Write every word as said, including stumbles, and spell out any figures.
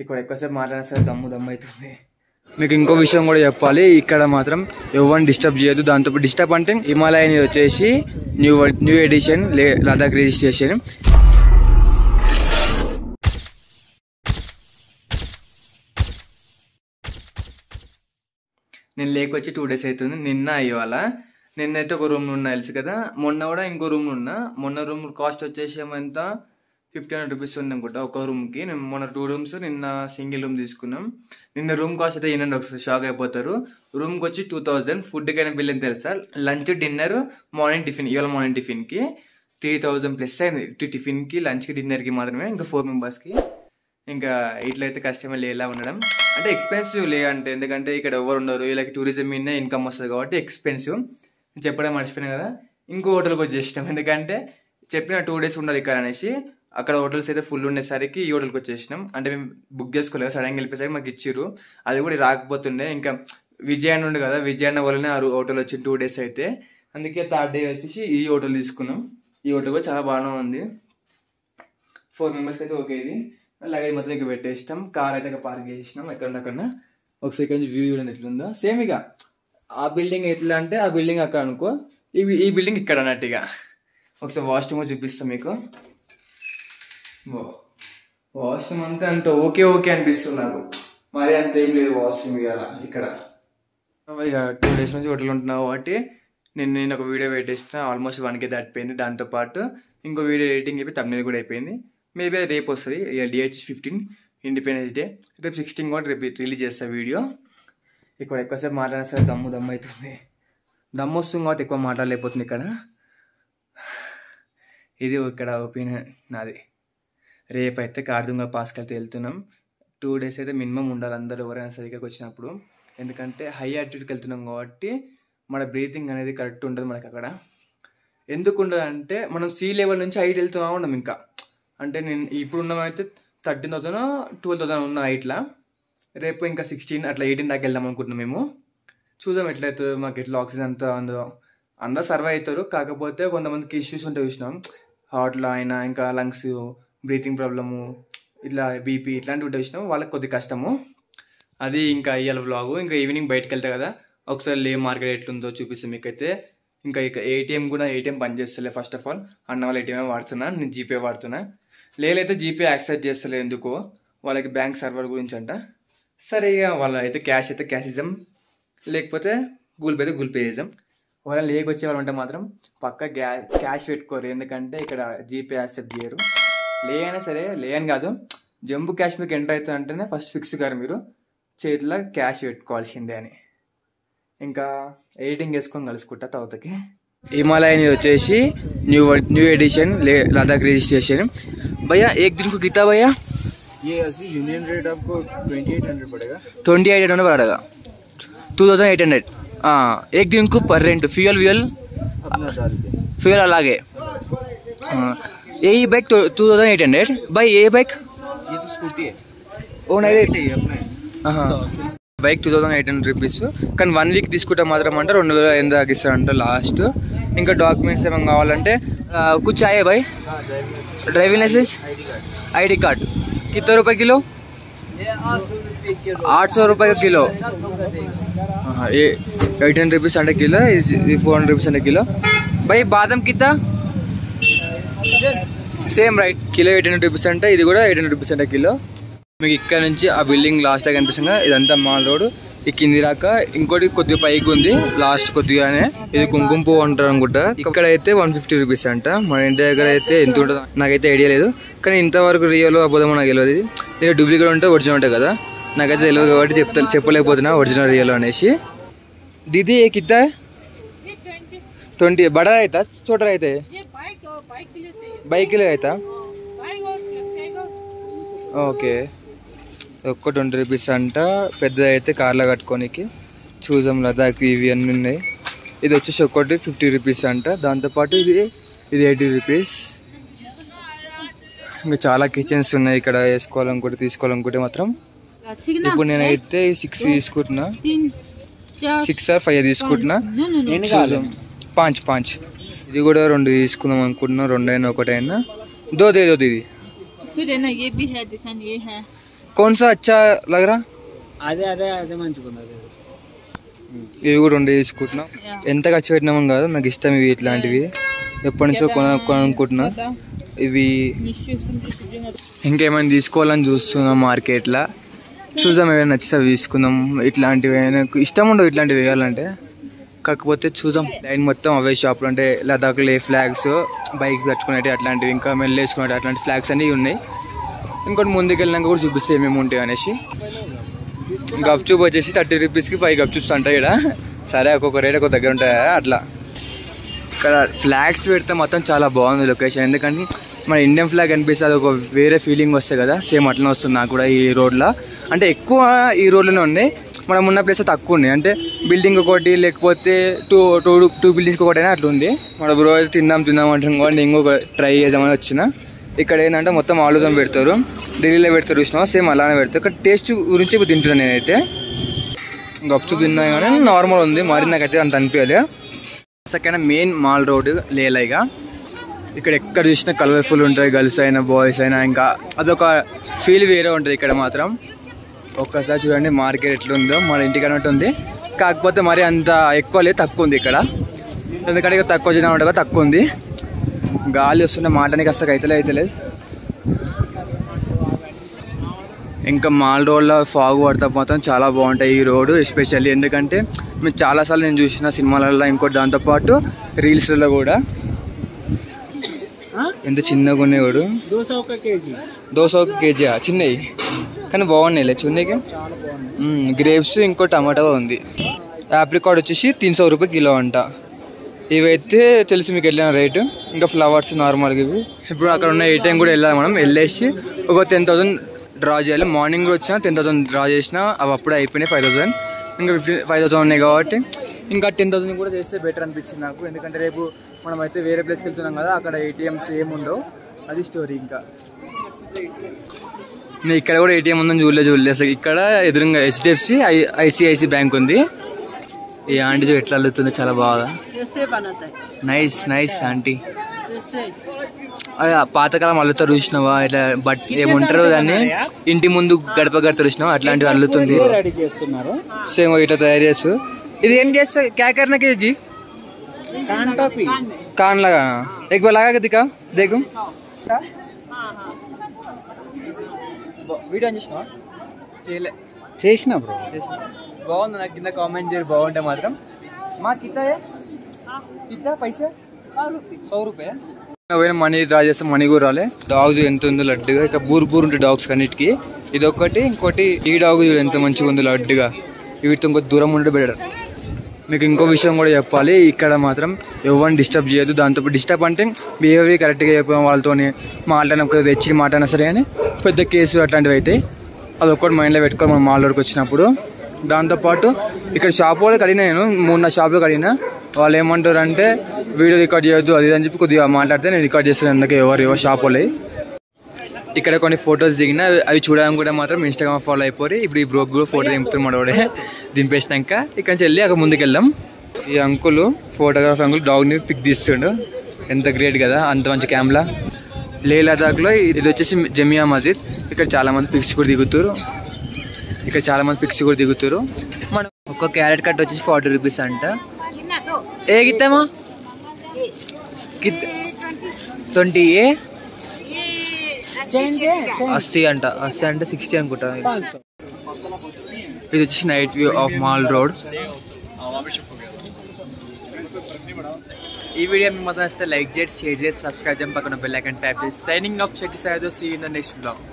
ఇక్కడ ఎక్కువసేపు మాట్లాడినా సరే దమ్ము దమ్ము అవుతుంది. మీకు ఇంకో విషయం కూడా చెప్పాలి, ఇక్కడ మాత్రం ఎవరిని డిస్టర్బ్ చేయదు. దాంతో డిస్టర్బ్ అంటే హిమాలయన్ వచ్చేసి new new edition Ladakh registration. నేను లేకొచ్చి టూ డేస్ అవుతుంది. నిన్న ఇవాళ నిన్నైతే ఒక రూమ్ ఉన్నా తెలుసు కదా, మొన్న కూడా ఇంకో రూమ్ ఉన్నా. మొన్న రూమ్ కాస్ట్ వచ్చేసి ఎంత ఫిఫ్టీ హండ్రెడ్ రూపీస్ ఉంది అనుకుంటా ఒక రూమ్కి. నేను మొన్న టూ రూమ్స్ నిన్న సింగిల్ రూమ్ తీసుకున్నాం. నిన్న రూమ్ కాస్ట్ అయితే ఏంటంటే ఒకసారి షాక్ అయిపోతారు. రూమ్కి వచ్చి టూ థౌజండ్ ఫుడ్కైనా బిల్ అని తెలుసా. లంచ్ డిన్నర్ మార్నింగ్ టిఫిన్ ఇవాళ మార్నింగ్ టిఫిన్కి త్రీ థౌజండ్ ప్లస్ అయింది. టిఫిన్కి లంచ్కి డిన్నర్కి మాత్రమే, ఇంకా ఫోర్ మెంబర్స్కి. ఇంకా ఇట్లయితే కష్టమే లేలా ఉండడం అంటే ఎక్స్పెన్సివ్ లే అంటే, ఎందుకంటే ఇక్కడ ఎవరు ఉండరు, వీళ్ళకి టూరిజం మీద ఇన్కమ్ వస్తుంది కాబట్టి ఎక్స్పెన్సివ్. చెప్పడం మర్చిపోయినా కదా. ఇంకో హోటల్కి వచ్చేసినాం, ఎందుకంటే చెప్పిన టూ డేస్ ఉండాలి ఇక్కడ అనేసి. అక్కడ హోటల్స్ అయితే ఫుల్ ఉండేసరికి ఈ హోటల్కి వచ్చేసినాం. అంటే మేము బుక్ చేసుకోలేదు, సడన్గా వెళ్ళిపోయేసరికి మాకు ఇచ్చిర్రు. అది కూడా రాకపోతుండే. ఇంకా విజయ్ అన్న ఉండే కదా, విజయ్ అన్న వల్లనే ఆ హోటల్ వచ్చింది టూ డేస్ అయితే. అందుకే థర్డ్ డే వచ్చేసి ఈ హోటల్ తీసుకున్నాం. ఈ హోటల్ కూడా చాలా బాగానే ఉంది. ఫోర్ మెంబర్స్కి అయితే ఓకే. ఇది లగేజ్ మొత్తం ఇంకా పెట్టేసినాం. కార్ అయితే పార్క్ చేసినాం ఎక్కడన్నా. ఒక సెకండ్ వ్యూ చూడండి ఎట్లుందో. సేమ్ ఇక ఆ బిల్డింగ్ ఎట్లా అంటే ఆ బిల్డింగ్ అక్కడ అనుకో, ఈ ఈ బిల్డింగ్ ఇక్కడ అన్నట్టుగా. ఒకసారి వాష్రూమ్ చూపిస్తాం మీకు. వాష్రూమ్ అంతా అంత ఓకే ఓకే అనిపిస్తుంది నాకు, మరి అంత ఏం లేదు వాష్రూమ్ ఇవాళ ఇక్కడ. ఇక టూ డేస్ నుంచి హోటల్ ఉంటున్నావు కాబట్టి నేను నేను ఒక వీడియో పెట్టేసిన, ఆల్మోస్ట్ వన్ కే దాటిపోయింది. దాంతోపాటు ఇంకో వీడియో ఎడిటింగ్ అయిపోయి తమిళ కూడా అయిపోయింది. మేబీ అది రేపు వస్తుంది. ఇక డేట్ ఫిఫ్టీన్ ఇండిపెండెన్స్ డే, రేపు సిక్స్టీన్ కూడా రేపు రిలీజ్ చేస్తా వీడియో. ఇక్కడ ఎక్కువసేపు మాట్లాడినా సరే దమ్ము దమ్ము అవుతుంది. దమ్ము వస్తుంది కాబట్టి ఎక్కువ మాట్లాడలేకపోతుంది ఇక్కడ. ఇది ఇక్కడ ఒపీనియన్ నాది. రేపు అయితే కార్దుంగ పాస్కి అయితే వెళ్తున్నాం. టూ డేస్ అయితే మినిమం ఉండాలి అందరూ ఎవరైనా సరే ఇక్కడికి వచ్చినప్పుడు. ఎందుకంటే హై ఆల్టిట్యూడ్కి వెళ్తున్నాం కాబట్టి మన బ్రీతింగ్ అనేది కరెక్ట్ ఉంటుంది మనకి అక్కడ. ఎందుకు ఉండదు అంటే మనం సీ లెవెల్ నుంచి హైట్ వెళ్తూ ఉన్నాం. ఇంకా అంటే నేను ఇప్పుడు ఉన్నామైతే థర్టీన్ థౌసండ్ ట్వెల్వ్ థౌసండ్ ఉన్న హైట్లా. రేపు ఇంకా సిక్స్టీన్ అట్లా ఎయిటీన్ దాకా వెళ్దాం అనుకుంటున్నాం మేము. చూద్దాం ఎట్లయితే మాకు ఎట్లా ఆక్సిజన్ అంతా ఉందో. అందరూ సర్వే అవుతారు, కాకపోతే కొంతమందికి ఇష్యూస్ ఉంటాయి చూసినాం. హార్ట్లో అయినా ఇంకా లంగ్స్ బ్రీతింగ్ ప్రాబ్లము ఇట్లా బీపీ ఇట్లాంటివి ఉంటాయి చూసినాం, వాళ్ళకి కొద్దిగా కష్టము. అది ఇంకా ఇవాళ వ్లాగు. ఇంకా ఈవినింగ్ బయటకు వెళ్తా కదా, ఒకసారి లే మార్కెట్ ఎట్లుందో చూపిస్తాం మీకైతే. ఇంకా ఇక ఏటీఎం కూడా ఏటీఎం పనిచేస్తలే. ఫస్ట్ ఆఫ్ ఆల్ అన్న వాళ్ళు ఏటీఎం వాడుతున్నా, నేను జీపే వాడుతున్నా. లేలైతే జీపే యాక్సెప్ట్ చేస్తలే, ఎందుకో వాళ్ళకి బ్యాంక్ సర్వర్ గురించి అంట. సరే ఇక వాళ్ళ అయితే క్యాష్ అయితే క్యాష్ ఇద్దాం, లేకపోతే గూగుల్ పే అయితే గూగుల్ పే చేద్దాం. ఒకవేళ లేకి వచ్చే వాళ్ళు ఉంటే మాత్రం పక్క గ్యా క్యాష్ పెట్టుకోరు, ఎందుకంటే ఇక్కడ జీపే యాక్సెప్ట్ చేయరు. లే అయినా సరే, లే అని కాదు, జమ్మూ కాశ్మీర్కి ఎంటర్ అవుతుంది అంటేనే ఫస్ట్ ఫిక్స్ గారు మీరు చేతిలో క్యాష్ పెట్టుకోవాల్సిందే అని. ఇంకా ఎడిటింగ్ వేసుకొని కలుసుకుంటా తర్వాతకి. హిమాలయన్ వచ్చేసి new new edition Ladakh registration. भैया एक दिन को कितना भैया? ये असली यूनियन रेट आपको ट्वेंटी एट हंड्रेड पड़ेगा. ट्वेंटी एट हंड्रेड पड़ेगा, टू थाउजेंड एट हंड्रेड. हाँ, एक दिन को पर रेंट फ्यूल व्यूल फ्यूल అలాగే. यही bike two thousand eight hundred. भाई ये बाइक ये तो स्कूटी है. ఓ నైట్ अपने bike two thousand eight hundred rupees. కానీ వన్ వీక్ తీసుకుంటే మాత్రం అంటే రెండు వేల ఎనిమిది దాకా ఇస్తారంట లాస్ట్. ఇంకా డాక్యుమెంట్స్ ఏమైనా కావాలంటే కుచ్ ఆయే భాయ్? Driving licence, ID card. कितना रुपए किलो? आठ सौ रुपये का किलो. एट हंड्रेड रुपीस अंटे किलो, फोर हंड्रेड रुपीस अंटे किलो. भाई बादम कितना? Same right, kilo eight hundred rupees అంటే ఇది కూడా ఎయిట్ హండ్రెడ్ రూపీస్ అంటే కిలో. మీకు ఇక్కడ నుంచి ఆ బిల్డింగ్ లాస్ట్ దాకా కనిపిస్తుంది. ఇదంతా మాల్ రోడ్. ఈ కింది రాక ఇంకోటి కొద్దిగా పైకి ఉంది లాస్ట్ కొద్దిగానే, ఇది కుంకుమ పువ్వు అంటారు అనుకుంటా. ఇక్కడ అయితే వన్ ఫిఫ్టీ రూపీస్ అంట. మన ఇంటి దగ్గర అయితే ఎంత ఉంటుందో నాకైతే ఐడియా లేదు, కానీ ఇంతవరకు రియల్ అబద్ధమో నాకు తెలియదు. ఇది నేను డూప్లికేట్ ఉంటే ఒరిజినల్ ఉంటాయి కదా, నాకైతే తెలియదు కాబట్టి చెప్తా చెప్పలేకపోతున్నా ఒరిజినల్ రియల్ అనేసి. దీది ఏ కిత్తా? ట్వంటీ. బడా అవుతా చోట అయితే బైక్ అవుతా? ఓకే, ఒక్క ట్వంటీ రూపీస్ అంట. పెద్దది అయితే కార్లో కట్టుకోనికి. చూసాం లదాఖ్ ఇవి అన్నీ ఉన్నాయి. ఇది వచ్చేసి ఒక్కటి ఫిఫ్టీ రూపీస్ అంట. దాంతోపాటు ఇది ఇది ఎయిటీ రూపీస్. ఇంకా చాలా కిచెన్స్ ఉన్నాయి ఇక్కడ వేసుకోవాలనుకుంటే తీసుకోవాలనుకుంటే మాత్రం. ఇప్పుడు నేనైతే సిక్స్ తీసుకుంటున్నా, సిక్స్ ఆర్ ఫైవ్ తీసుకుంటున్నా. పాంచ్ పాంచ్. ఇది కూడా రెండు తీసుకుందాం అనుకుంటున్నా, రెండైనా ఒకటైనా. దో దే దో దీది. कौन सा अच्छा लग रहा? అదే అదే అదే మంచిగుంది. ఇవి కూడా ఉండే తీసుకుంటున్నాం. ఎంత ఖర్చు పెట్టినామో కాదు, నాకు ఇష్టం ఇవి ఇట్లాంటివి, ఎప్పటి నుంచో కొనుక్కుంటున్నా ఇవి. ఇంకేమైనా తీసుకోవాలని చూస్తున్నాం మార్కెట్లో, చూద్దాం ఏమైనా నచ్చితే తీసుకుందాం. ఇట్లాంటివి నాకు ఇష్టం ఉండవు ఇట్లాంటివి వేయాలంటే, కాకపోతే చూద్దాం. లైన్ మొత్తం అవే షాపులు, అంటే లదాఖ్లో ఏ ఫ్లాగ్స్ బైక్ కట్టుకునేవి అట్లాంటివి, ఇంకా మెల్లు వేసుకునేవి అట్లాంటి ఫ్లాగ్స్ అన్నీ ఉన్నాయి. ఇంకోటి ముందుకు వెళ్ళినాక కూడా చూపిస్తే ఏమేమి ఉంటాయి అనేసి. గప్చూప్ వచ్చేసి థర్టీ రూపీస్కి ఫైవ్ గప్చూప్స్ అంటాయి ఇక్కడ. సరే ఒక్కొక్క రేట్ ఒక్కొక్క దగ్గర ఉంటాయి అట్లా. ఇక్కడ ఫ్లాగ్స్ పెడితే మొత్తం చాలా బాగుంది లొకేషన్, ఎందుకంటే మన ఇండియన్ ఫ్లాగ్ అనిపిస్తే అది ఒక వేరే ఫీలింగ్ వస్తుంది కదా, సేమ్ అట్లనే వస్తుంది నాకు కూడా ఈ రోడ్లో. అంటే ఎక్కువ ఈ రోడ్లోనే ఉన్నాయి, మనం ఉన్న ప్లేస్ తక్కువ ఉన్నాయి. అంటే బిల్డింగ్ ఒకటి లేకపోతే టూ టూ టూ బిల్డింగ్స్కి ఒకటి అయినా అట్లా ఉంది. మన బ్రో తిందాం తిందాం అంటాం కాబట్టి ఇంకొక ట్రై చేద్దామని వచ్చిన. ఇక్కడ ఏంటంటే మొత్తం ఆలుదం పెడతారు, ఢిల్లీలో పెడతారు చూసినా, సేమ్ అలానే పెడతారు. ఇక్కడ టేస్ట్ గురించి ఇప్పుడు తింటున్నాను నేనైతే. గప్చుప్ తిన్నా కానీ నార్మల్ ఉంది, మరి నాకైతే అంత అనిపించలే. సెకండ్ మెయిన్ మాల్ రోడ్ లేలైగా, ఇక్కడ ఎక్కడ చూసినా కలర్ఫుల్ ఉంటుంది, గర్ల్స్ అయినా బాయ్స్ అయినా, ఇంకా అదొక ఫీల్ వేరే ఉంటుంది ఇక్కడ మాత్రం. ఒక్కసారి చూడండి మార్కెట్ ఎట్లుందో, మన ఇంటికి అన్నట్టు ఉంది, కాకపోతే మరి అంత ఎక్కువ లేదు, తక్కువ ఉంది ఇక్కడ. ఎందుకంటే ఇక్కడ తక్కువ జనం ఉండగా తక్కువ ఉంది. గాలి వస్తుంటే మాటనికి అసలు అయితే అయితే లేదు. ఇంకా మాల్ రోడ్లో ఫాగ్ పడతా మాత్రం చాలా బాగుంటాయి ఈ రోడ్డు ఎస్పెషల్లీ, ఎందుకంటే మేము చాలాసార్లు నేను చూసిన సినిమాలలో, ఇంకోటి దాంతోపాటు రీల్స్లలో కూడా. ఎంత చిన్నగా ఉన్నాయి వాడు, దోశ ఒక కేజీ చిన్నవి కానీ బాగున్నాయి చిన్నకి. గ్రేప్స్ ఇంకో టమాటా ఉంది. ఆప్రికాట్ వచ్చేసి తీన్ సో రూపాయ కిలో అంట. ఇవైతే తెలుసు మీకు వెళ్ళిన రేటు. ఇంకా ఫ్లవర్స్ నార్మల్గా ఇవి. ఇప్పుడు అక్కడ ఉన్న ఏటీఎం కూడా వెళ్ళాలి మనం, వెళ్ళేసి ఒక టెన్ థౌసండ్ డ్రా చేయాలి. మార్నింగ్ కూడా వచ్చినా టెన్ థౌసండ్ డ్రా చేసినా అవి అప్పుడే అయిపోయినాయి ఫైవ్ థౌసండ్, ఇంకా ఫిఫ్టీ ఫైవ్ థౌసండ్ ఉన్నాయి కాబట్టి ఇంకా టెన్ థౌసండ్ కూడా చేస్తే బెటర్ అనిపించింది నాకు. ఎందుకంటే రేపు మనం అయితే వేరే ప్లేస్కి వెళ్తున్నాం కదా, అక్కడ ఏటీఎంస్ ఏముండవు, అది స్టోరీ. ఇంకా నేను ఇక్కడ కూడా ఏటీఎం ఉందని చూడలే చూడలేదు అసలు. ఇక్కడ ఎదురుగా హెచ్డిఎఫ్సి ఐ ఐసిఐసి బ్యాంక్ ఉంది. ఈ ఆంటీ చూ ఎట్లా అల్లుతుందో చాలా బాగా. Nice nice aunty. పాతకాలం అల్లుతారు చూసినావా, ఇట్లా బట్ ఏముంటారు దాన్ని ఇంటి ముందు గడప గడతారు చూసినావా, అట్లాంటివి అల్లుతుంది. సేమ్ ఇట్లా తయారు చేస్తూ. ఇది ఏం చేస్తా క్యాకర్ కేజీ కాన్ లాగా ఎక్ బార్ లగా దికా దేకు. వీడియో చేసినావా? చేయలే. చేసిన బ్రో, చేసిన. బాగుంది, నాకు కింద కామెంట్ చేయరు బాగుంటే మాత్రం. మా కితా కితా పైసా సో రూపాయ. మనీ డ్రా చేస్తే మనీ కూడా రాలే. డాగ్స్ ఎంత ఉందో లడ్డుగా, ఇక బూర్ బూర్ ఉంటాయి డాగ్స్ అన్నిటికి. ఇది ఒకటి, ఇంకోటి ఈ డాగ్ చూడు ఎంత మంచిగా ఉందో లడ్డుగా. వీటితో ఇంకో దూరం ఉంటే బెటర్. మీకు ఇంకో విషయం కూడా చెప్పాలి, ఇక్కడ మాత్రం ఎవరిని డిస్టర్బ్ చేయదు. దాంతో డిస్టర్బ్ అంటే బిహేవియర్ కరెక్ట్గా చెప్పిన వాళ్ళతో మాట్లాడిన తెచ్చి మాట్లాడినా సరే కానీ పెద్ద కేసు అట్లాంటివి అయితే అది ఒక్కటి మైండ్లో పెట్టుకొని మనం మాల్ రోడ్కి వచ్చినప్పుడు. దాంతోపాటు ఇక్కడ షాప్ వాళ్ళకి అడిగినా, నేను మూడు నా షాప్లోకి అడిగినా, వాళ్ళు ఏమంటారు అంటే వీడియో రికార్డ్ చేయొద్దు అది అని చెప్పి కొద్దిగా మాట్లాడితే నేను రికార్డ్ చేస్తాను. అందుకే ఎవరు ఎవరు షాప్ వాళ్ళే. ఇక్కడ కొన్ని ఫొటోస్ దిగినా అవి చూడడానికి కూడా మాత్రం ఇన్స్టాగ్రామ్ ఫాలో అయిపోయి ఇప్పుడు ఈ బ్రోక్ కూడా ఫోటో దింపుతున్నాడు వాడే. దింపేసినాక ఇక్కడ నుంచి వెళ్ళి అక్కడ ముందుకు వెళ్దాం. ఈ అంకుల్ ఫోటోగ్రాఫర్ అంకుల్ డాగ్ని పిక్ తీస్తుండు, ఎంత గ్రేట్ కదా, అంత మంచి క్యామ్లా. లే లదాఖ్లో ఇది వచ్చేసి జమియా మస్జిద్. ఇక్కడ చాలా మంది పిక్స్ కూడా దిగుతారు, ఇక్కడ చాలా మంది పిక్స్ కూడా దిగుతారు. మనం ఒక్క క్యారెట్ కట్ వచ్చేసి ఫార్టీ రూపీస్ అంట. ఏ గిత్తామా ట్వంటీ ఏ అస్సీ అంట, అస్సీ అంటే సిక్స్టీ అనుకుంటా. ఇది వచ్చేసి night view of mall road. ఈ వీడియో మీకు మాత్రం వస్తే లైక్ చేసి షేర్ చేసి సబ్స్క్రైబ్ చేసి పక్కన బెల్ ఐకాన్ ట్యాప్ చేసి సైనింగ్ ఆఫ్ షెట్టి సాయిదో. See in the next vlog.